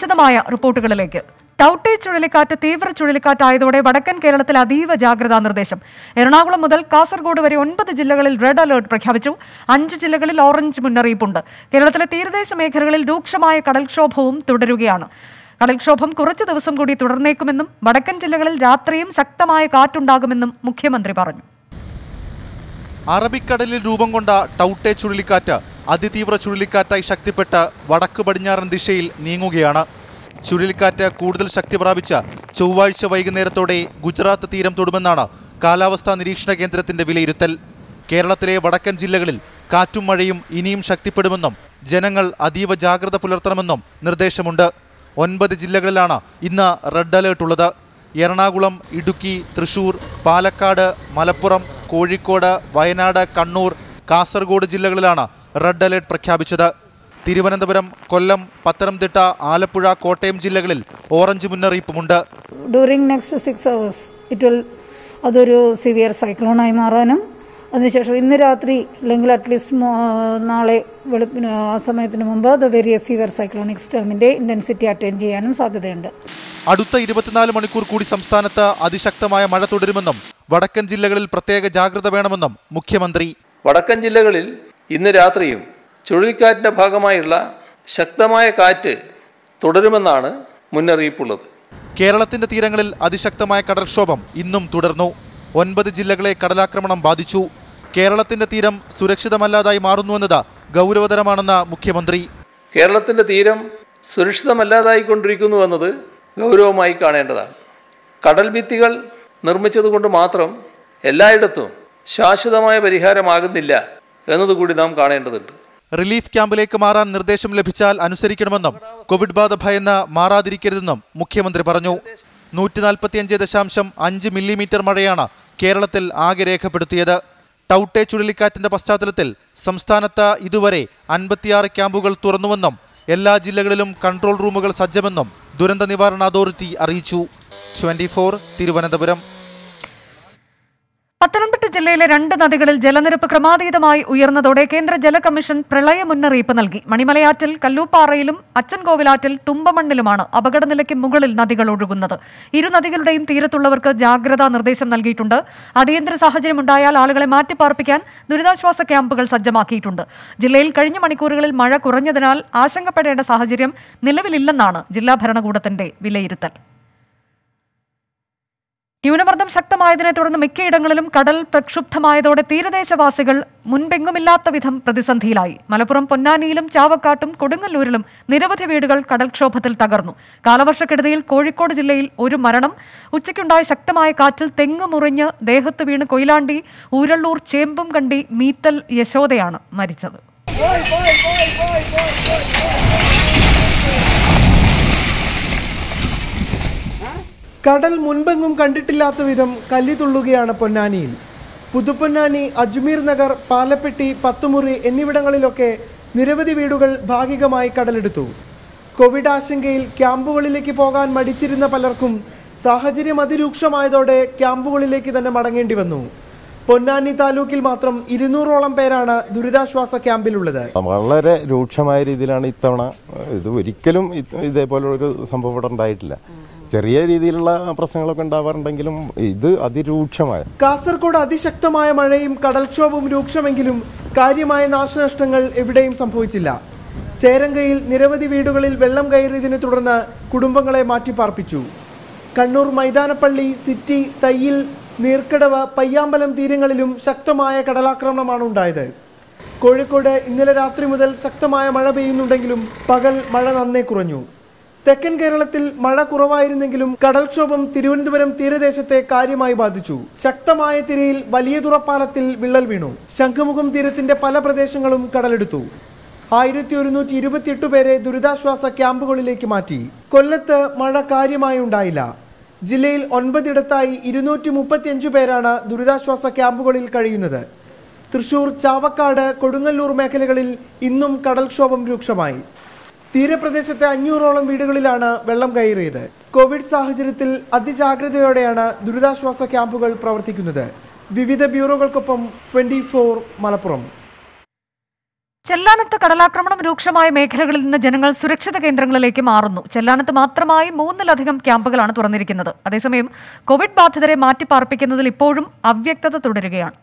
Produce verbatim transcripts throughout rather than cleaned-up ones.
വിശദമായ റിപ്പോർട്ടുകളിലേക്ക്. ടൌട്ടെ ചുഴലിക്കാറ്റ് തീവ്ര ചുഴലിക്കാറ്റായതോടെ വടക്കൻ കേരളത്തിൽ അതീവ ജാഗ്രതാ നിർദ്ദേശം. എറണാകുളം മുതൽ കാസർഗോഡ് വരെ ഒൻപത് ജില്ലകളിൽ റെഡ് അലർട്ട് പ്രഖ്യാപിച്ചു. അഞ്ച് ജില്ലകളിൽ ഓറഞ്ച് മുന്നറിയിപ്പുണ്ട്. കേരളത്തിലെ തീരദേശ മേഖലകളിൽ രൂക്ഷമായ കടൽക്ഷോഭവും തുടരുകയാണ്. കടൽക്ഷോഭം കുറച്ചു ദിവസം കൂടി തുടർന്നേക്കുമെന്നും വടക്കൻ ജില്ലകളിൽ രാത്രിയും ശക്തമായ കാറ്റുണ്ടാകുമെന്നും മുഖ്യമന്ത്രി പറഞ്ഞു. അറബിക്കടലിൽ രൂപം കൊണ്ട ടൌട്ടെ ചുഴലിക്കാറ്റ് അതിതീവ്ര ചുഴലിക്കാറ്റായി ശക്തിപ്പെട്ട് വടക്ക് പടിഞ്ഞാറൻ ദിശയിൽ നീങ്ങുകയാണ്. ചുഴലിക്കാറ്റ് കൂടുതൽ ശക്തി പ്രാപിച്ച് ചൊവ്വാഴ്ച വൈകുന്നേരത്തോടെ ഗുജറാത്ത് തീരം തൊടുമെന്നാണ് കാലാവസ്ഥാ നിരീക്ഷണ കേന്ദ്രത്തിന്റെ വിലയിരുത്തൽ. കേരളത്തിലെ വടക്കൻ ജില്ലകളിൽ കാറ്റും മഴയും ഇനിയും ശക്തിപ്പെടുമെന്നും ജനങ്ങൾ അതീവ ജാഗ്രത പുലർത്തണമെന്നും നിർദ്ദേശമുണ്ട്. ഒൻപത് ജില്ലകളിലാണ് ഇന്ന് റെഡ് അലേർട്ട് ഉള്ളത്. എറണാകുളം, ഇടുക്കി, തൃശൂർ, പാലക്കാട്, മലപ്പുറം, കോഴിക്കോട്, വയനാട്, കണ്ണൂർ, കാസർഗോഡ് ജില്ലകളിലാണ് റെഡ് അലേർട്ട് പ്രഖ്യാപിച്ചത്. തിരുവനന്തപുരം, കൊല്ലം, പത്തനംതിട്ട, ആലപ്പുഴ, കോട്ടയം ജില്ലകളിൽ ഓറഞ്ച് മുന്നറിയിപ്പുമുണ്ട്. During next six hours it will അതൊരു സിവിയർ സൈക്ലോണായി മാറാനും അതിനുശേഷം ഇന്ന് രാത്രി അല്ലെങ്കിൽ അറ്റ്ലീസ്റ്റ് നാളെ വെളുപ്പിന് ആ സമയത്തിന് മുമ്പ് അത് വെരിയ സിവിയർ സൈക്ലോണിക് സ്റ്റോമിന്റെ ഇന്റൻസിറ്റി അറ്റൈൻ ചെയ്യാനും സാധ്യതയുണ്ട്. അടുത്ത ഇരുപത്തിനാല് മണിക്കൂർ കൂടി സംസ്ഥാനത്ത് അതിശക്തമായ മഴ തുടരുമെന്നും വടക്കൻ ജില്ലകളിൽ പ്രത്യേക ജാഗ്രത വേണമെന്നും മുഖ്യമന്ത്രി. വടക്കൻ ജില്ലകളിൽ ഇന്ന് രാത്രിയും ചുഴലിക്കാറ്റിന്റെ ഭാഗമായുള്ള ശക്തമായ കാറ്റ് തുടരുമെന്നാണ് മുന്നറിയിപ്പുള്ളത്. കേരളത്തിന്റെ തീരങ്ങളിൽ അതിശക്തമായ കടൽക്ഷോഭം ഇന്നും തുടർന്നു. ഒൻപത് ജില്ലകളെ കടലാക്രമണം ബാധിച്ചു. കേരളത്തിന്റെ തീരം സുരക്ഷിതമല്ലാതായി മാറുന്നുവെന്നത് ഗൗരവതരമാണെന്ന് മുഖ്യമന്ത്രി. കേരളത്തിന്റെ തീരം സുരക്ഷിതമല്ലാതായിക്കൊണ്ടിരിക്കുന്നു എന്നത് ഗൗരവമായി കാണേണ്ടതാണ്. കടൽ ഭിത്തികൾ നിർമ്മിച്ചതുകൊണ്ട് മാത്രം എല്ലായിടത്തും ശാശ്വതമായ പരിഹാരമാകുന്നില്ല എന്നതുകൂടി നാം കാണേണ്ടതുണ്ട്. റിലീഫ് ക്യാമ്പിലേക്ക് മാറാൻ നിർദ്ദേശം ലഭിച്ചാൽ അനുസരിക്കണമെന്നും കോവിഡ് ബാധ ഭയന്ന് മാറാതിരിക്കരുതെന്നും മുഖ്യമന്ത്രി പറഞ്ഞു. നൂറ്റി നാൽപ്പത്തിയഞ്ച് ദശാംശം അഞ്ച് മില്ലിമീറ്റർ മഴയാണ് കേരളത്തിൽ ആകെ രേഖപ്പെടുത്തിയത്. ടൌട്ടെ ചുഴലിക്കാറ്റിന്റെ പശ്ചാത്തലത്തിൽ സംസ്ഥാനത്ത് ഇതുവരെ അൻപത്തിയാറ് ക്യാമ്പുകൾ തുറന്നുവെന്നും എല്ലാ ജില്ലകളിലും കൺട്രോൾ റൂമുകൾ സജ്ജമെന്നും ദുരന്ത നിവാരണ അതോറിറ്റി അറിയിച്ചു. Twenty four Thiruvananthapuram. പത്തനംതിട്ട ജില്ലയിലെ രണ്ട് നദികളിൽ ജലനിരപ്പ് ക്രമാതീതമായി ഉയർന്നതോടെ കേന്ദ്ര ജല കമ്മീഷൻ പ്രളയ മുന്നറിയിപ്പ് നൽകി. മണിമലയാറ്റിൽ, കല്ലൂപ്പാറയിലും അച്ചൻകോവിലാറ്റിൽ തുമ്പമണ്ണിലുമാണ് അപകടനിലയ്ക്ക് മുകളിൽ നദികൾ ഒഴുകുന്നത്. ഇരു നദികളുടെയും തീരത്തുള്ളവർക്ക് ജാഗ്രതാ നിർദ്ദേശം നൽകിയിട്ടുണ്ട്. അടിയന്തര സാഹചര്യമുണ്ടായാൽ ആളുകളെ മാറ്റിപ്പാർപ്പിക്കാൻ ദുരിതാശ്വാസ ക്യാമ്പുകൾ സജ്ജമാക്കിയിട്ടുണ്ട്. ജില്ലയിൽ കഴിഞ്ഞ മണിക്കൂറുകളിൽ മഴ കുറഞ്ഞതിനാൽ ആശങ്കപ്പെടേണ്ട സാഹചര്യം നിലവിലില്ലെന്നാണ് ജില്ലാ ഭരണകൂടത്തിന്റെ വിലയിരുത്തൽ. ന്യൂനമർദ്ദം ശക്തമായതിനെ തുടർന്ന് മിക്കയിടങ്ങളിലും കടൽ പ്രക്ഷുബ്ധമായതോടെ തീരദേശവാസികൾ മുൻപെങ്ങുമില്ലാത്ത വിധം പ്രതിസന്ധിയിലായി. മലപ്പുറം പൊന്നാനിയിലും ചാവക്കാട്ടും കൊടുങ്ങല്ലൂരിലും നിരവധി വീടുകൾ കടൽക്ഷോഭത്തിൽ തകർന്നു. കാലവർഷക്കെടുതിയിൽ കോഴിക്കോട് ജില്ലയിൽ ഒരു മരണം. ഉച്ചയ്ക്കുണ്ടായ ശക്തമായ കാറ്റിൽ തെങ്ങ് മുറിഞ്ഞ് ദേഹത്ത് വീണ് കൊയിലാണ്ടി ഊരള്ളൂർ ചേമ്പും കണ്ടി മീത്തൽ യശോദയാണ് മരിച്ചത്. കടൽ മുൻപെങ്ങും കണ്ടിട്ടില്ലാത്ത വിധം കല്ലിതുള്ളുകയാണ് പൊന്നാനിയിൽ. പുതുപ്പൊന്നാനി, അജ്മീർ നഗർ, പാലപ്പെട്ടി, പത്തുമുറി എന്നിവിടങ്ങളിലൊക്കെ നിരവധി വീടുകൾ ഭാഗികമായി കടലെടുത്തു. കോവിഡ് ആശങ്കയിൽ ക്യാമ്പുകളിലേക്ക് പോകാൻ മടിച്ചിരുന്ന പലർക്കും സാഹചര്യം അതിരൂക്ഷമായതോടെ ക്യാമ്പുകളിലേക്ക് തന്നെ മടങ്ങേണ്ടി വന്നു. പൊന്നാനി താലൂക്കിൽ മാത്രം ഇരുന്നൂറോളം പേരാണ് ദുരിതാശ്വാസ ക്യാമ്പിലുള്ളത്. വളരെ രൂക്ഷമായ രീതിയിലാണ് ഇത്തവണ. ഇത് ഒരിക്കലും ഇതേപോലൊരു സംഭവം ഇവിടെ ഉണ്ടായിട്ടില്ല. ചെറിയ രീതിയിലുള്ള പ്രശ്നങ്ങളൊക്കെ ഉണ്ടാവാറുണ്ടെങ്കിലും ഇത് അതിരൂക്ഷമായ. കാസർഗോഡ് അതിശക്തമായ മഴയും കടൽക്ഷോഭവും രൂക്ഷമെങ്കിലും കാര്യമായ നാശനഷ്ടങ്ങൾ എവിടെയും സംഭവിച്ചില്ല. ചേരങ്കയിൽ നിരവധി വീടുകളിൽ വെള്ളം കയറിയതിനെ തുടർന്ന് കുടുംബങ്ങളെ മാറ്റിപ്പാർപ്പിച്ചു. കണ്ണൂർ മൈതാനപ്പള്ളി, സിറ്റി, തയ്യിൽ, നീർക്കടവ്, പയ്യാമ്പലം തീരങ്ങളിലും ശക്തമായ കടലാക്രമണമാണ് ഉണ്ടായത്. കോഴിക്കോട് ഇന്നലെ രാത്രി മുതൽ ശക്തമായ മഴ പെയ്യുന്നുണ്ടെങ്കിലും പകൽ മഴ നന്നേ കുറഞ്ഞു. തെക്കൻ കേരളത്തിൽ മഴ കുറവായിരുന്നെങ്കിലും കടൽക്ഷോഭം തിരുവനന്തപുരം തീരദേശത്തെ കാര്യമായി ബാധിച്ചു. ശക്തമായ തിരയിൽ വലിയ തുറപ്പാലത്തിൽ വിള്ളൽ വീണു. ശംഖുമുഖം തീരത്തിന്റെ പല പ്രദേശങ്ങളും കടലെടുത്തു. ആയിരത്തി ഒരുന്നൂറ്റി ഇരുപത്തിയെട്ട് പേരെ ദുരിതാശ്വാസ ക്യാമ്പുകളിലേക്ക് മാറ്റി. കൊല്ലത്ത് മഴ കാര്യമായി ഉണ്ടായില്ല. ജില്ലയിൽ ഒൻപതിടത്തായി ഇരുന്നൂറ്റി മുപ്പത്തിയഞ്ചു പേരാണ് ദുരിതാശ്വാസ ക്യാമ്പുകളിൽ കഴിയുന്നത്. തൃശൂർ, ചാവക്കാട്, കൊടുങ്ങല്ലൂർ മേഖലകളിൽ ഇന്നും കടൽക്ഷോഭം രൂക്ഷമായി. തീരപ്രദേശത്തെ അഞ്ഞൂറോളം വീടുകളിലാണ് വെള്ളം കയറിയത്. കോവിഡ് സാഹചര്യത്തിൽ അതിജാഗ്രതയോടെയാണ് ദുരിതാശ്വാസ ക്യാമ്പുകൾ പ്രവർത്തിക്കുന്നത്. വിവിധ ബ്യൂറോകൾക്കൊപ്പം ട്വന്റി ഫോർ മലപ്പുറം. ചെല്ലാനത്ത് കടലാക്രമണം രൂക്ഷമായ മേഖലകളിൽ നിന്ന് ജനങ്ങൾ സുരക്ഷിത കേന്ദ്രങ്ങളിലേക്ക് മാറുന്നു. ചെല്ലാനത്ത് മാത്രമായി മൂന്നിലധികം ക്യാമ്പുകളാണ് തുറന്നിരിക്കുന്നത്. അതേസമയം കോവിഡ് ബാധിതരെ മാറ്റിപ്പാർപ്പിക്കുന്നതിൽ ഇപ്പോഴും അവ്യക്തത തുടരുകയാണ്.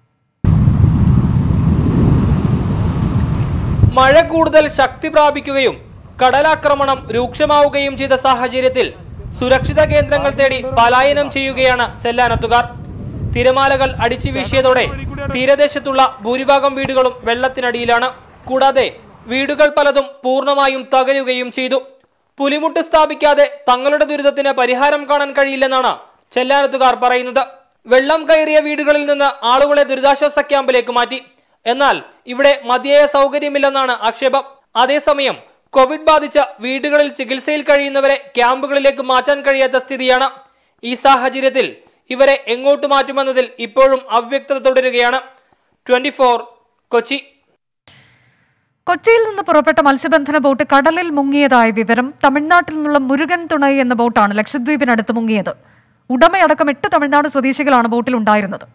മഴ കൂടുതൽ ശക്തി പ്രാപിക്കുകയും കടലാക്രമണം രൂക്ഷമാവുകയും ചെയ്ത സാഹചര്യത്തിൽ സുരക്ഷിത കേന്ദ്രങ്ങൾ തേടി പലായനം ചെയ്യുകയാണ് ചെല്ലാനത്തുകാർ. തിരമാലകൾ അടിച്ചു വീശിയതോടെ തീരദേശത്തുള്ള ഭൂരിഭാഗം വീടുകളും വെള്ളത്തിനടിയിലാണ്. കൂടാതെ വീടുകൾ പലതും പൂർണ്ണമായും തകരുകയും ചെയ്തു. പുലിമുട്ട് സ്ഥാപിക്കാതെ തങ്ങളുടെ ദുരിതത്തിന് പരിഹാരം കാണാൻ കഴിയില്ലെന്നാണ് ചെല്ലാനത്തുകാർ പറയുന്നത്. വെള്ളം കയറിയ വീടുകളിൽ നിന്ന് ആളുകളെ ദുരിതാശ്വാസ ക്യാമ്പിലേക്ക് മാറ്റി. എന്നാൽ ഇവിടെ മതിയായ സൗകര്യമില്ലെന്നാണ് ആക്ഷേപം. അതേസമയം കോവിഡ് ബാധിച്ച വീടുകളിൽ ചികിത്സയിൽ കഴിയുന്നവരെ ക്യാമ്പുകളിലേക്ക് മാറ്റാൻ കഴിയാത്ത സ്ഥിതിയാണ്. ഈ സാഹചര്യത്തിൽ ഇവരെ എങ്ങോട്ട് മാറ്റുമെന്നതിൽ ഇപ്പോഴും അവ്യക്തത തുടരുകയാണ്. Twenty four Kochi. കൊച്ചിയിൽ നിന്ന് പുറപ്പെട്ട മത്സ്യബന്ധന ബോട്ട് കടലിൽ മുങ്ങിയതായ വിവരം. തമിഴ്നാട്ടിൽ നിന്നുള്ള മുരുകൻ തുണൈ എന്ന ബോട്ടാണ് ലക്ഷദ്വീപിനടുത്ത് മുങ്ങിയത്. ഉടമയടക്കം എട്ട് തമിഴ്നാട് സ്വദേശികളാണ് ബോട്ടിൽ ഉണ്ടായിരുന്നത്.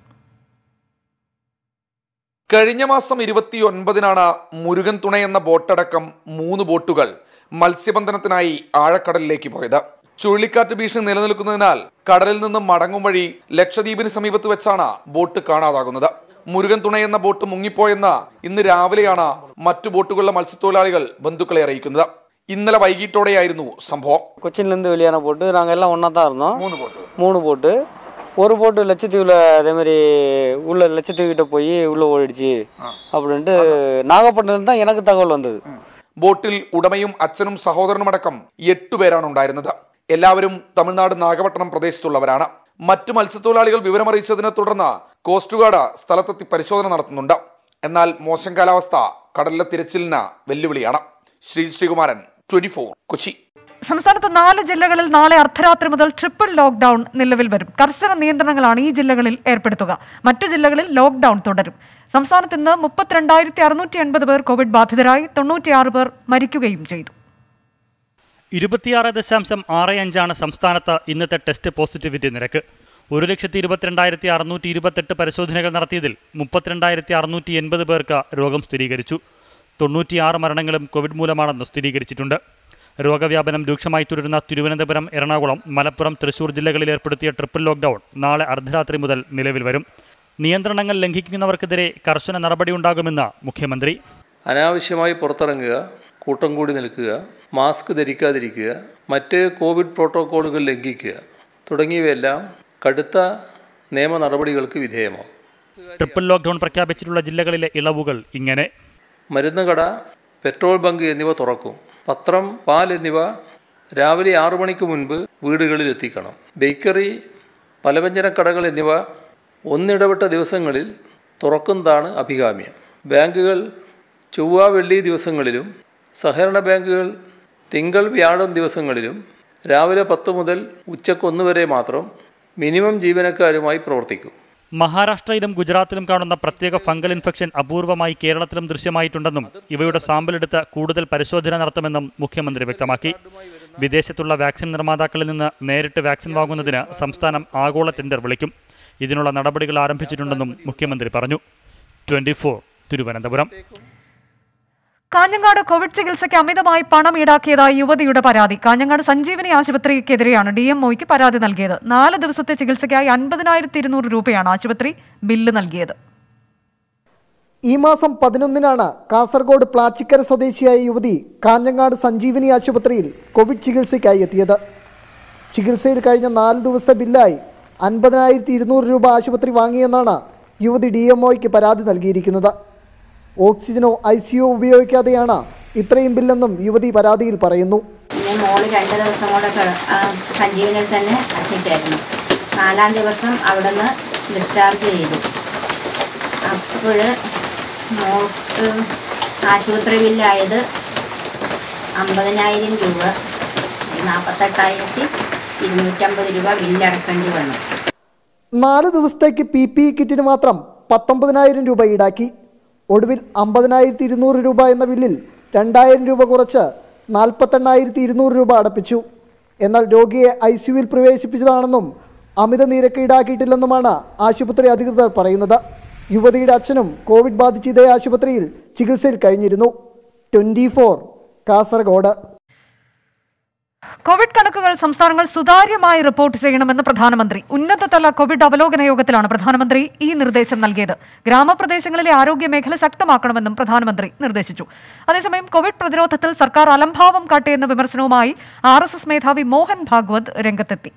കഴിഞ്ഞ മാസം ഇരുപത്തി ഒൻപതിനാണ് മുരുകൻ തുണൈ എന്ന ബോട്ടടക്കം മൂന്ന് ബോട്ടുകൾ മത്സ്യബന്ധനത്തിനായി ആഴക്കടലിലേക്ക് പോയത്. ചുഴലിക്കാറ്റ് ഭീഷണി നിലനിൽക്കുന്നതിനാൽ കടലിൽ നിന്നും മടങ്ങും വഴി ലക്ഷദ്വീപിന് സമീപത്ത് വെച്ചാണ് ബോട്ട് കാണാതാകുന്നത്. മുരുകൻ തുണൈ എന്ന ബോട്ട് മുങ്ങിപ്പോയെന്ന് ഇന്ന് രാവിലെയാണ് മറ്റു ബോട്ടുകളിലെ മത്സ്യത്തൊഴിലാളികൾ ബന്ധുക്കളെ അറിയിക്കുന്നത്. ഇന്നലെ വൈകിട്ടോടെയായിരുന്നു സംഭവം. കൊച്ചിയിൽ നിന്ന് വെളിயான போட்டு நாங்க எல்லாம் ஒண்ணா தான் இருந்தோம். மூணு போட்டு மூணு போட்டு ஒரு போட்டு லட்சத்தீவுல அதே மாதிரி உள்ள லட்சத்தீவு கிட்ட போய் உள்ள ஓடிடுச்சு அப்படின்ட்டு நாகப்பட்டினத்துல தான் எனக்கு தகவல் வந்தது. ബോട്ടിൽ ഉടമയും അച്ഛനും സഹോദരനും അടക്കം എട്ടുപേരാണ് ഉണ്ടായിരുന്നത്. എല്ലാവരും തമിഴ്നാട് നാഗപട്ടണം പ്രദേശത്തുള്ളവരാണ്. മറ്റു മത്സ്യത്തൊഴിലാളികൾ വിവരമറിയിച്ചതിനെ തുടർന്ന് കോസ്റ്റ് ഗാർഡ് സ്ഥലത്തെത്തി പരിശോധന നടത്തുന്നുണ്ട്. എന്നാൽ മോശം കാലാവസ്ഥ കടലിലെ തിരച്ചിലിന് വെല്ലുവിളിയാണ്. Sree Sreekumaran, twenty four Kochi. സംസ്ഥാനത്ത് നാല് ജില്ലകളിൽ നാളെ അർദ്ധരാത്രി മുതൽ ട്രിപ്പിൾ ലോക്ക്ഡൌൺ നിലവിൽ വരും. കർശന നിയന്ത്രണങ്ങളാണ് ഈ ജില്ലകളിൽ ഏർപ്പെടുത്തുക. മറ്റു ജില്ലകളിൽ ലോക്ക്ഡൌൺ തുടരും. സംസ്ഥാനത്ത് ഇന്ന് മുപ്പത്തിരണ്ടായിരത്തി അറുന്നൂറ്റി എൺപത് പേർ കോവിഡ് ബാധിതരായി. തൊണ്ണൂറ്റിയാറ് പേർ മരിക്കുകയും ചെയ്തു. ഇരുപത്തിയാറ് ദശാംശം ആറ് അഞ്ചാണ് സംസ്ഥാനത്ത് ഇന്നത്തെ ടെസ്റ്റ് പോസിറ്റിവിറ്റി നിരക്ക്. ഒരു ലക്ഷത്തി ഇരുപത്തിരണ്ടായിരത്തി അറുന്നൂറ്റി ഇരുപത്തെട്ട് പരിശോധനകൾ നടത്തിയതിൽ മുപ്പത്തിരണ്ടായിരത്തി അറുന്നൂറ്റി എൺപത് പേർക്ക് രോഗം സ്ഥിരീകരിച്ചു. തൊണ്ണൂറ്റിയാറ് മരണങ്ങളും കോവിഡ് മൂലമാണെന്ന് സ്ഥിരീകരിച്ചിട്ടുണ്ട്. രോഗവ്യാപനം രൂക്ഷമായി തുടരുന്ന തിരുവനന്തപുരം, എറണാകുളം, മലപ്പുറം, തൃശൂർ ജില്ലകളിൽ ഏർപ്പെടുത്തിയ ട്രിപ്പിൾ ലോക്ക്ഡൌൺ നാളെ അർദ്ധരാത്രി മുതൽ നിലവിൽ വരും. നിയന്ത്രണങ്ങൾ ലംഘിക്കുന്നവർക്കെതിരെ കർശന നടപടിയുണ്ടാകുമെന്ന് മുഖ്യമന്ത്രി. അനാവശ്യമായി പുറത്തിറങ്ങുക, കൂട്ടം കൂടി നിൽക്കുക, മാസ്ക് ധരിക്കാതിരിക്കുക, മറ്റ് കോവിഡ് പ്രോട്ടോക്കോളുകൾ ലംഘിക്കുക തുടങ്ങിയവയെല്ലാം കടുത്ത നിയമ നടപടികൾക്ക് വിധേയമാകും. ട്രിപ്പിൾ ലോക്ക്ഡൌൺ പ്രഖ്യാപിച്ചിട്ടുള്ള ജില്ലകളിലെ ഇളവുകൾ ഇങ്ങനെ: മരുന്ന് കട, പെട്രോൾ ബങ്ക് എന്നിവ തുറക്കും. പത്രം, പാൽ എന്നിവ രാവിലെ ആറു മണിക്ക് മുൻപ് വീടുകളിൽ എത്തിക്കണം. ബേക്കറി, പലവ്യഞ്ജന കടകൾ എന്നിവ ഒന്നിടവിട്ട ദിവസങ്ങളിൽ തുറക്കുന്നതാണ് അഭികാമ്യം. ബാങ്കുകൾ ചൊവ്വ, വെള്ളി ദിവസങ്ങളിലും സഹകരണ ബാങ്കുകൾ തിങ്കൾ, വ്യാഴം ദിവസങ്ങളിലും രാവിലെ പത്ത് മുതൽ ഉച്ചക്കൊന്ന് വരെ മാത്രം മിനിമം ജീവനക്കാരുമായി പ്രവർത്തിക്കും. മഹാരാഷ്ട്രയിലും ഗുജറാത്തിലും കാണുന്ന പ്രത്യേക ഫംഗൽ ഇൻഫെക്ഷൻ അപൂർവമായി കേരളത്തിലും ദൃശ്യമായിട്ടുണ്ടെന്നും ഇവയുടെ സാമ്പിളെടുത്ത് കൂടുതൽ പരിശോധന നടത്തുമെന്നും മുഖ്യമന്ത്രി വ്യക്തമാക്കി. വിദേശത്തുള്ള വാക്സിൻ നിർമ്മാതാക്കളിൽ നിന്ന് നേരിട്ട് വാക്സിൻ വാങ്ങുന്നതിന് സംസ്ഥാനം ആഗോള ടെൻഡർ വിളിക്കും. ഇതിനുള്ള നടപടികൾ ആരംഭിച്ചിട്ടുണ്ടെന്നും മുഖ്യമന്ത്രി പറഞ്ഞു. Twenty four Thiruvananthapuram. Kanhangad Covid ചികിത്സയ്ക്ക് അമിതമായി പണം ഈടാക്കിയതായി യുവതിയുടെ പരാതി. കാഞ്ഞങ്ങാട് സഞ്ജീവനി ആശുപത്രിക്കെതിരെയാണ് ഡി എം ഒയ്ക്ക് പരാതി നൽകിയത്. നാല് ദിവസത്തെ ചികിത്സയ്ക്കായി അൻപതിനായിരത്തി ഇരുന്നൂറ് രൂപയാണ് ആശുപത്രി ബില്ല് നൽകിയത്. ഈ മാസം പതിനൊന്നിനാണ് കാസർഗോഡ് പ്ലാച്ചിക്കര സ്വദേശിയായ യുവതി കാഞ്ഞങ്ങാട് സഞ്ജീവനി ആശുപത്രിയിൽ കോവിഡ് ചികിത്സയ്ക്കായി എത്തിയത്. ചികിത്സയിൽ കഴിഞ്ഞ നാല് ദിവസത്തെ ബില്ലായി അൻപതിനായിരത്തി ഇരുന്നൂറ് രൂപ ആശുപത്രി വാങ്ങിയെന്നാണ് യുവതി ഡി എം ഒയ്ക്ക് പരാതി നൽകിയിരിക്കുന്നത്. ഓക്സിജനോ ഐ സിയോ ഉപയോഗിക്കാതെയാണ് ഇത്രയും ബില്ലെന്നും യുവതി പരാതിയിൽ പറയുന്നു. മോള് രണ്ട് ദിവസം കൂടെ സഞ്ജീവനിൽ തന്നെ അഡ്മിറ്റായിരുന്നു. നാലാം ദിവസം അവിടെ നിന്ന് ഡിസ്ചാർജ് ചെയ്തു. അപ്പോൾ മോൾക്ക് ആശുപത്രി ബില്ലായത് അമ്പതിനായിരം രൂപ, നാൽപ്പത്തെട്ടായിരത്തി ഇരുന്നൂറ്റമ്പത് രൂപ ബില്ലടക്കേണ്ടി വന്നു. നാല് ദിവസത്തേക്ക് പി പി ഇ കിറ്റിന് മാത്രം പത്തൊമ്പതിനായിരം രൂപ ഈടാക്കി. ഒടുവിൽ അമ്പതിനായിരത്തി ഇരുന്നൂറ് രൂപ എന്ന ബില്ലിൽ രണ്ടായിരം രൂപ കുറച്ച് നാൽപ്പത്തെണ്ണായിരത്തി ഇരുന്നൂറ് രൂപ അടപ്പിച്ചു. എന്നാൽ രോഗിയെ ഐ സിയുവിൽ പ്രവേശിപ്പിച്ചതാണെന്നും അമിത നിരക്ക് ഈടാക്കിയിട്ടില്ലെന്നുമാണ് ആശുപത്രി അധികൃതർ പറയുന്നത്. യുവതിയുടെ അച്ഛനും കോവിഡ് ബാധിച്ച് ഇതേ ആശുപത്രിയിൽ ചികിത്സയിൽ കഴിഞ്ഞിരുന്നു. Twenty four Kasaragod. കോവിഡ് കണക്കുകൾ സംസ്ഥാനങ്ങൾ സുതാര്യമായി റിപ്പോർട്ട് ചെയ്യണമെന്ന് പ്രധാനമന്ത്രി. ഉന്നതതല കോവിഡ് അവലോകന യോഗത്തിലാണ് പ്രധാനമന്ത്രി ഈ നിർദ്ദേശം നൽകിയത്. ഗ്രാമപ്രദേശങ്ങളിലെ ആരോഗ്യ മേഖല ശക്തമാക്കണമെന്നും പ്രധാനമന്ത്രി നിർദ്ദേശിച്ചു. അതേസമയം കോവിഡ് പ്രതിരോധത്തിൽ സർക്കാർ അലംഭാവം കാട്ടിയെന്ന വിമർശനവുമായി ആർ എസ് എസ് മേധാവി മോഹൻ ഭാഗവത് രംഗത്തെത്തി.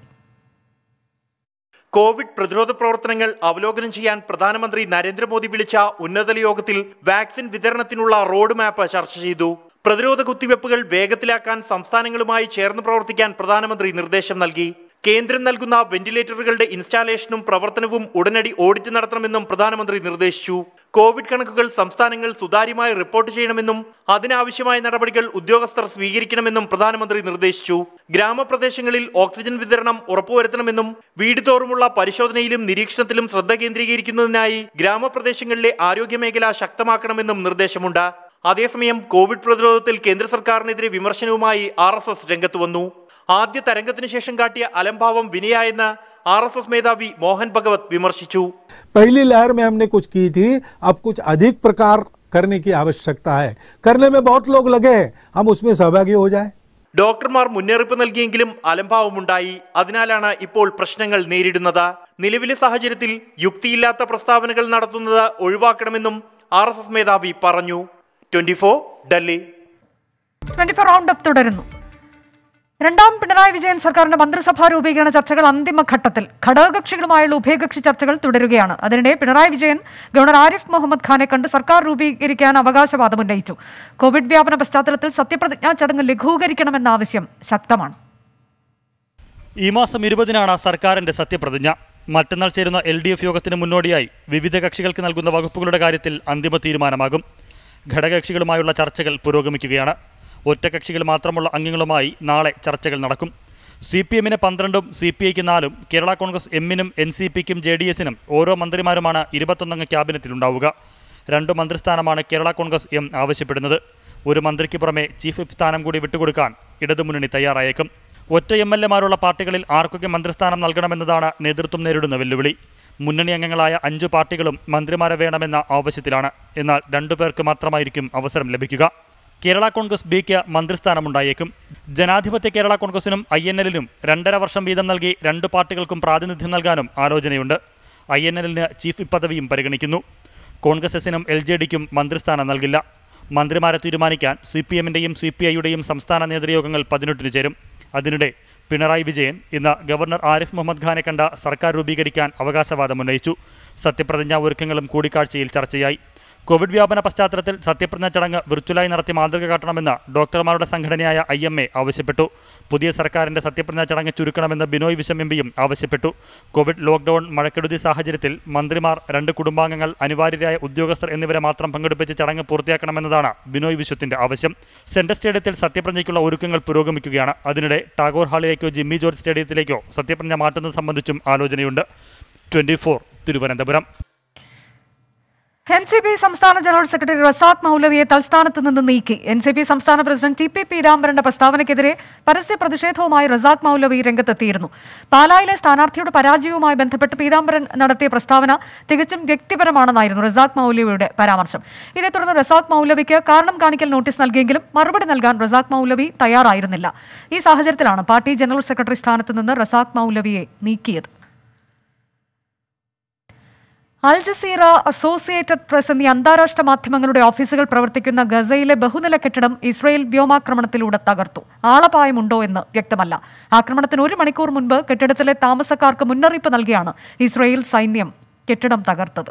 കോവിഡ് പ്രതിരോധ പ്രവർത്തനങ്ങൾ അവലോകനം ചെയ്യാൻ പ്രധാനമന്ത്രി നരേന്ദ്രമോദി വിളിച്ച ഉന്നതതല യോഗത്തിൽ വാക്സിൻ വിതരണത്തിനുള്ള റോഡ് മാപ്പ് ചർച്ച ചെയ്തു. പ്രതിരോധ കുത്തിവെപ്പുകൾ വേഗത്തിലാക്കാൻ സംസ്ഥാനങ്ങളുമായി ചേർന്ന് പ്രവർത്തിക്കാൻ പ്രധാനമന്ത്രി നിർദ്ദേശം നൽകി. കേന്ദ്രം നൽകുന്ന വെന്റിലേറ്ററുകളുടെ ഇൻസ്റ്റാളേഷനും പ്രവർത്തനവും ഉടനടി ഓഡിറ്റ് നടത്തണമെന്നും പ്രധാനമന്ത്രി നിർദ്ദേശിച്ചു. കോവിഡ് കണക്കുകൾ സംസ്ഥാനങ്ങൾ സുതാര്യമായി റിപ്പോർട്ട് ചെയ്യണമെന്നും അതിനാവശ്യമായ നടപടികൾ ഉദ്യോഗസ്ഥർ സ്വീകരിക്കണമെന്നും പ്രധാനമന്ത്രി നിർദ്ദേശിച്ചു. ഗ്രാമപ്രദേശങ്ങളിൽ ഓക്സിജൻ വിതരണം ഉറപ്പുവരുത്തണമെന്നും വീട് തോറുമുള്ള പരിശോധനയിലും നിരീക്ഷണത്തിലും ശ്രദ്ധ കേന്ദ്രീകരിക്കുന്നതിനായി ഗ്രാമപ്രദേശങ്ങളിലെ ആരോഗ്യമേഖല ശക്തമാക്കണമെന്നും നിർദ്ദേശമുണ്ട്. അതേസമയം കോവിഡ് പ്രതിരോധത്തിൽ കേന്ദ്ര സർക്കാരിനെതിരെ വിമർശനവുമായി ആർ എസ് എസ് രംഗത്ത് വന്നു. ആദ്യ തരംഗത്തിനു ശേഷം കാട്ടിയ അലംഭാവം വിനയായെന്ന് ആർ എസ് എസ് മേധാവി മോഹൻ ഭഗവത് വിമർശിച്ചു. पहली लहर में हमने कुछ की थी, अब कुछ अधिक प्रकार करने की आवश्यकता है. करने में बहुत लोग लगे हैं, हम उसमें सहभागी हो जाए. ഡോക്ടർമാർ മുന്നറിയിപ്പ് നൽകിയെങ്കിലും അലംഭാവമുണ്ടായി. അതിനാലാണ് ഇപ്പോൾ പ്രശ്നങ്ങൾ നേരിടുന്നത്. നിലവിലെ സാഹചര്യത്തിൽ യുക്തിയില്ലാത്ത പ്രസ്താവനകൾ നടത്തുന്നത് ഒഴിവാക്കണമെന്നും ആർ എസ് എസ് മേധാവി പറഞ്ഞു. Twenty four Delhi. Twenty four roundup തുടരുന്നു. രണ്ടാം പിണറായി വിജയൻ സർക്കാരിന്റെ മന്ത്രിസഭാ രൂപീകരണ ചർച്ചകൾ അന്തിമഘട്ടത്തിൽ. ഘടകകക്ഷികളുമായുള്ള ഉഭയകക്ഷി ചർച്ചകൾ തുടരുകയാണ്. അതിനിടെ പിണറായി വിജയൻ ഗവർണർ ആരിഫ് മുഹമ്മദ് ഖാനെ കണ്ട് സർക്കാർ രൂപീകരിക്കാൻ അവകാശവാദം ഉന്നയിച്ചു. കോവിഡ് വ്യാപന പശ്ചാത്തലത്തിൽ സത്യപ്രതിജ്ഞാ ചടങ്ങ് ലഘൂകരിക്കണമെന്ന ആവശ്യം ശക്തമാണ്. ഈ മാസം ഇരുപതിനാണ് സർക്കാരിന്റെ സത്യപ്രതിജ്ഞ. മറ്റന്നാൾ ചേരുന്ന എൽ ഡി എഫ് യോഗത്തിന് മുന്നോടിയായി വിവിധ കക്ഷികൾക്ക് നൽകുന്ന വകുപ്പുകളുടെ കാര്യത്തിൽ അന്തിമ തീരുമാനമാകും. ഘടകകക്ഷികളുമായുള്ള ചർച്ചകൾ പുരോഗമിക്കുകയാണ്. ഒറ്റകക്ഷികൾ മാത്രമുള്ള അംഗങ്ങളുമായി നാളെ ചർച്ചകൾ നടക്കും. സി പി എമ്മിന് പന്ത്രണ്ടും സി പി ഐക്ക് നാലും കേരള കോൺഗ്രസ് എമ്മിനും എൻ സി പിക്കും ജെ ഡി എസിനും ഓരോ മന്ത്രിമാരുമാണ് ഇരുപത്തൊന്നംഗ ക്യാബിനറ്റിലുണ്ടാവുക. രണ്ടു മന്ത്രിസ്ഥാനമാണ് കേരള കോൺഗ്രസ് എം ആവശ്യപ്പെടുന്നത്. ഒരു മന്ത്രിക്ക് പുറമെ ചീഫ് വിപ്പ് സ്ഥാനം കൂടി വിട്ടുകൊടുക്കാൻ ഇടതുമുന്നണി തയ്യാറായേക്കും. ഒറ്റ എം എൽ എമാരുള്ള പാർട്ടികളിൽ ആർക്കൊക്കെ മന്ത്രിസ്ഥാനം നൽകണമെന്നതാണ് നേതൃത്വം നേരിടുന്ന വെല്ലുവിളി. മുന്നണി അംഗങ്ങളായ അഞ്ചു പാർട്ടികളും മന്ത്രിമാരെ വേണമെന്ന ആവശ്യത്തിലാണ്. എന്നാൽ രണ്ടു പേർക്ക് മാത്രമായിരിക്കും അവസരം ലഭിക്കുക. കേരള കോൺഗ്രസ് ബിക്ക് മന്ത്രിസ്ഥാനമുണ്ടായേക്കും. ജനാധിപത്യ കേരള കോൺഗ്രസിനും ഐ എൻ എല്ലിനും രണ്ടര വർഷം വീതം നൽകി രണ്ടു പാർട്ടികൾക്കും പ്രാതിനിധ്യം നൽകാനും ആലോചനയുണ്ട്. ഐ എൻ എല്ലിന് ചീഫ് വിപ്പ് പദവിയും പരിഗണിക്കുന്നു. കോൺഗ്രസ് എസിനും എൽ ജെ ഡിക്കും മന്ത്രിസ്ഥാനം നൽകില്ല. മന്ത്രിമാരെ തീരുമാനിക്കാൻ സി പി എമ്മിൻ്റെയും സി പി ഐയുടെയും സംസ്ഥാന നേതൃയോഗങ്ങൾ പതിനെട്ടിന് ചേരും. അതിനിടെ പിണറായി വിജയൻ ഇന്ന് ഗവർണർ ആരിഫ് മുഹമ്മദ് ഖാനെ കണ്ട സർക്കാർ രൂപീകരിക്കാൻ അവകാശവാദം ഉന്നയിച്ചു. സത്യപ്രതിജ്ഞാ ഒരുക്കങ്ങളും കൂടിക്കാഴ്ചയിൽ ചർച്ചയായി. കോവിഡ് വ്യാപന പശ്ചാത്തലത്തിൽ സത്യപ്രതിജ്ഞാ ചടങ്ങ് വിർച്വലായി നടത്തി മാതൃക കാട്ടണമെന്ന് ഡോക്ടർമാരുടെ സംഘടനയായ ഐ എം എ ആവശ്യപ്പെട്ടു. പുതിയ സർക്കാരിന്റെ സത്യപ്രതിജ്ഞാ ചടങ്ങ് ചുരുക്കണമെന്ന് ബിനോയ് വിശ്വം എം പിയും ആവശ്യപ്പെട്ടു. കോവിഡ് ലോക്ക്ഡൌൺ മഴക്കെടുതി സാഹചര്യത്തിൽ മന്ത്രിമാർ, രണ്ട് കുടുംബാംഗങ്ങൾ, അനിവാര്യരായ ഉദ്യോഗസ്ഥർ എന്നിവരെ മാത്രം പങ്കെടുപ്പിച്ച് ചടങ്ങ് പൂർത്തിയാക്കണമെന്നതാണ് ബിനോയ് വിശ്വത്തിന്റെ ആവശ്യം. സെൻട്രൽ സ്റ്റേഡിയത്തിൽ സത്യപ്രതിജ്ഞയ്ക്കുള്ള ഒരുക്കങ്ങൾ പുരോഗമിക്കുകയാണ്. അതിനിടെ ടാഗോർ ഹാളിലേക്കോ ജിമ്മി ജോർജ് സ്റ്റേഡിയത്തിലേക്കോ സത്യപ്രതിജ്ഞ മാറ്റുന്നത് സംബന്ധിച്ചും ആലോചനയുണ്ട്. Twenty four Thiruvananthapuram. N C P സംസ്ഥാന ജനറൽ സെക്രട്ടറി റസാഖ് മൗലവിയെ തൽസ്ഥാനത്ത് നിന്ന് നീക്കി. എൻ സി പി സംസ്ഥാന പ്രസിഡന്റ് ടി പി പീതാംബരന്റെ പ്രസ്താവനയ്ക്കെതിരെ പരസ്യ പ്രതിഷേധവുമായി റസാഖ് മൗലവി രംഗത്തെത്തിയിരുന്നു. പാലായിലെ സ്ഥാനാർത്ഥിയുടെ പരാജയവുമായി ബന്ധപ്പെട്ട് പീതാംബരൻ നടത്തിയ പ്രസ്താവന തികച്ചും വ്യക്തിപരമാണെന്നായിരുന്നു റസാഖ് മൗലവിയുടെ പരാമർശം. ഇതേ തുടർന്ന് റസാഖ് മൗലവിക്ക് കാരണം കാണിക്കൽ നോട്ടീസ് നൽകിയെങ്കിലും മറുപടി നൽകാൻ റസാഖ് മൗലവി തയ്യാറായിരുന്നില്ല. ഈ സാഹചര്യത്തിലാണ് പാർട്ടി ജനറൽ സെക്രട്ടറി സ്ഥാനത്ത് നിന്ന് റസാഖ് മൗലവിയെ നീക്കിയത്. അൽ ജസീറ, അസോസിയേറ്റഡ് പ്രസ് എന്നീ അന്താരാഷ്ട്ര മാധ്യമങ്ങളുടെ ഓഫീസുകൾ പ്രവർത്തിക്കുന്ന ഗസയിലെ ബഹുനില കെട്ടിടം ഇസ്രയേൽ വ്യോമാക്രമണത്തിലൂടെ തകർത്തു. ആളപായമുണ്ടോ എന്ന് വ്യക്തമല്ല. ആക്രമണത്തിന് ഒരു മണിക്കൂർ മുൻപ് കെട്ടിടത്തിലെ താമസക്കാർക്ക് മുന്നറിയിപ്പ് നൽകിയാണ് ഇസ്രയേൽ സൈന്യം കെട്ടിടം തകർത്തത്.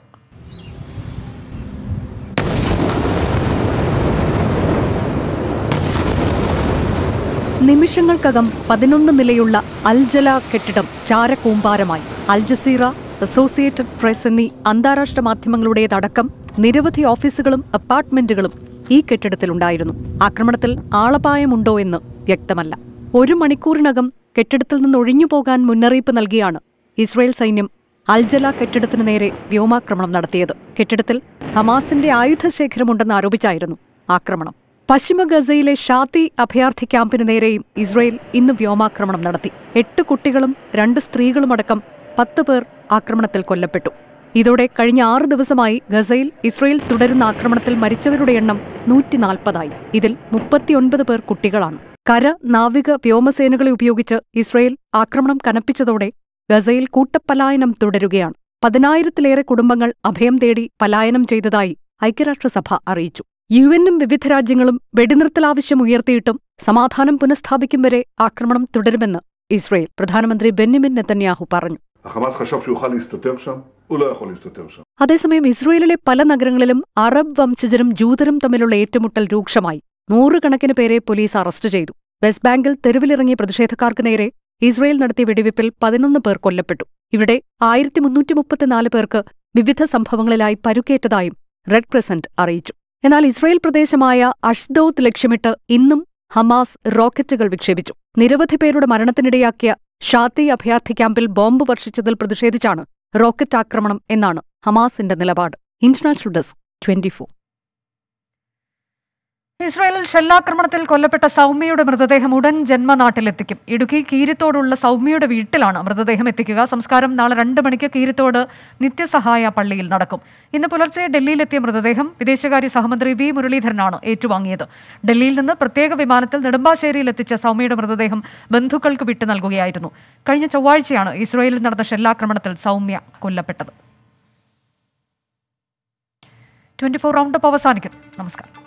നിമിഷങ്ങൾക്കകം പതിനൊന്ന് നിലയുള്ള അൽജല കെട്ടിടം ചാരക്കൂമ്പാരമായി. അൽ ജസീറ, അസോസിയേറ്റഡ് പ്രസ് എന്നീ അന്താരാഷ്ട്ര മാധ്യമങ്ങളുടേതടക്കം നിരവധി ഓഫീസുകളും അപ്പാർട്ട്മെന്റുകളും ഈ കെട്ടിടത്തിലുണ്ടായിരുന്നു. ആക്രമണത്തിൽ ആളപായമുണ്ടോ എന്ന് വ്യക്തമല്ല. ഒരു മണിക്കൂറിനകം കെട്ടിടത്തിൽ നിന്ന് ഒഴിഞ്ഞുപോകാൻ മുന്നറിയിപ്പ് നൽകിയാണ് ഇസ്രയേൽ സൈന്യം അൽജല കെട്ടിടത്തിന് നേരെ വ്യോമാക്രമണം നടത്തിയത്. കെട്ടിടത്തിൽ ഹമാസിന്റെ ആയുധശേഖരമുണ്ടെന്ന് ആരോപിച്ചായിരുന്നു ആക്രമണം. പശ്ചിമ ഗസയിലെ ഷാത്തി അഭയാർത്ഥി ക്യാമ്പിന് നേരെയും ഇസ്രയേൽ ഇന്ന് വ്യോമാക്രമണം നടത്തി. എട്ട് കുട്ടികളും രണ്ട് സ്ത്രീകളുമടക്കം പത്ത് പേർ ആക്രമണത്തിൽ കൊല്ലപ്പെട്ടു. ഇതോടെ കഴിഞ്ഞ ആറ് ദിവസമായി ഗസയിൽ ഇസ്രയേൽ തുടരുന്ന ആക്രമണത്തിൽ മരിച്ചവരുടെ എണ്ണം നൂറ്റി നാൽപ്പതായി. ഇതിൽ മുപ്പത്തിയൊൻപത് പേർ കുട്ടികളാണ്. കര, നാവിക, വ്യോമസേനകളെ ഉപയോഗിച്ച് ഇസ്രയേൽ ആക്രമണം കനപ്പിച്ചതോടെ ഗസയിൽ കൂട്ടപ്പലായനം തുടരുകയാണ്. പതിനായിരത്തിലേറെ കുടുംബങ്ങൾ അഭയം തേടി പലായനം ചെയ്തതായി ഐക്യരാഷ്ട്രസഭ അറിയിച്ചു. യു എന്നും വിവിധ രാജ്യങ്ങളും വെടിനിർത്തൽ ആവശ്യം ഉയർത്തിയിട്ടും സമാധാനം പുനഃസ്ഥാപിക്കും വരെ ആക്രമണം തുടരുമെന്ന് ഇസ്രയേൽ പ്രധാനമന്ത്രി ബെന്യാമിൻ നെതന്യാഹു പറഞ്ഞു. അതേസമയം ഇസ്രയേലിലെ പല നഗരങ്ങളിലും അറബ് വംശജരും ജൂതരും തമ്മിലുള്ള ഏറ്റുമുട്ടൽ രൂക്ഷമായി. നൂറുകണക്കിന് പേരെ പോലീസ് അറസ്റ്റ് ചെയ്തു. വെസ്റ്റ് ബാങ്കിൽ തെരുവിലിറങ്ങിയ പ്രതിഷേധക്കാർക്ക് നേരെ ഇസ്രയേൽ നടത്തിയ വെടിവയ്പിൽ പതിനൊന്ന് പേർ കൊല്ലപ്പെട്ടു. ഇവിടെ ആയിരത്തി മുന്നൂറ്റി മുപ്പത്തിനാല് പേർക്ക് വിവിധ സംഭവങ്ങളിലായി പരുക്കേറ്റതായും റെഡ് ക്രസന്റ് അറിയിച്ചു. എന്നാൽ ഇസ്രയേൽ പ്രദേശമായ അഷ്ദോത്ത് ലക്ഷ്യമിട്ട് ഇന്നും ഹമാസ് റോക്കറ്റുകൾ വിക്ഷേപിച്ചു. നിരവധി പേരുടെ മരണത്തിനിടയാക്കിയ ഷാത്തി അഭയാർത്ഥി ക്യാമ്പിൽ ബോംബ് വർഷിച്ചതിൽ പ്രതിഷേധിച്ചാണ് റോക്കറ്റ് ആക്രമണം എന്നാണ് ഹമാസിന്റെ നിലപാട്. International desk twenty four. ഇസ്രായേലിൽ ഷെല്ലാക്രമണത്തിൽ കൊല്ലപ്പെട്ട സൗമ്യയുടെ മൃതദേഹം ഉടൻ ജന്മനാട്ടിലെത്തിക്കും. ഇടുക്കി കീരിത്തോടുള്ള സൗമ്യയുടെ വീട്ടിലാണ് മൃതദേഹം എത്തിക്കുക. സംസ്കാരം നാളെ രണ്ട് മണിക്ക് കീരിത്തോട് നിത്യസഹായ പള്ളിയിൽ നടക്കും. ഇന്ന് പുലർച്ചെ ഡൽഹിയിലെത്തിയ മൃതദേഹം വിദേശകാര്യ സഹമന്ത്രി വി മുരളീധരനാണ് ഏറ്റുവാങ്ങിയത്. ഡൽഹിയിൽ നിന്ന് പ്രത്യേക വിമാനത്തിൽ നെടുമ്പാശ്ശേരിയിൽ എത്തിച്ച സൗമ്യയുടെ മൃതദേഹം ബന്ധുക്കൾക്ക് വിട്ടു നൽകുകയായിരുന്നു. കഴിഞ്ഞ ചൊവ്വാഴ്ചയാണ് ഇസ്രായേലിൽ നടന്ന ഷെല്ലാക്രമണത്തിൽ സൗമ്യ കൊല്ലപ്പെട്ടത്. ട്വന്റി ഫോർ റൗണ്ടപ്പ് അവസാനിക്കുന്നു. നമസ്കാരം.